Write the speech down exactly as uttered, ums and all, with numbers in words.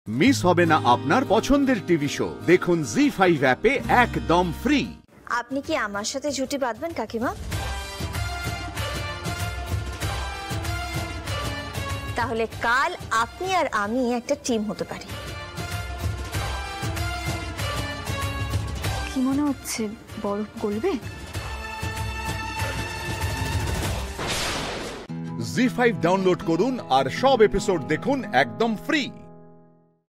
Miss হবে না আপনার পছন্দের টিভি শো। দেখুন জি ফাইভ অ্যাপে একদম ফ্রি। আপনি কি আমার সাথে জুটি বাঁধবেন কাকিমা? তাহলে কাল আপনি আর আমি একটা টিম হতে পারি। কি মনে হচ্ছে বরফ গলবে? জি ফাইভ ডাউনলোড করুন আর সব এপিসোড দেখুন একদম ফ্রি।